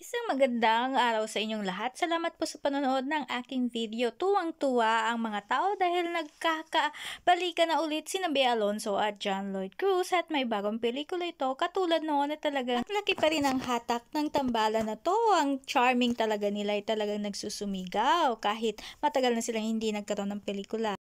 Isang magandang araw sa inyong lahat. Salamat po sa panonood ng aking video. Tuwang-tuwa ang mga tao dahil nagkakabalikan na ulit sina Alonzo at Loyd CRUZ at may bagong pelikula ito. Katulad noon na talagang ang laki pa rin ang hatak ng tambalan na to. Ang charming talaga nila ay talagang nagsusumigaw kahit matagal na silang hindi nagkaroon ng pelikula.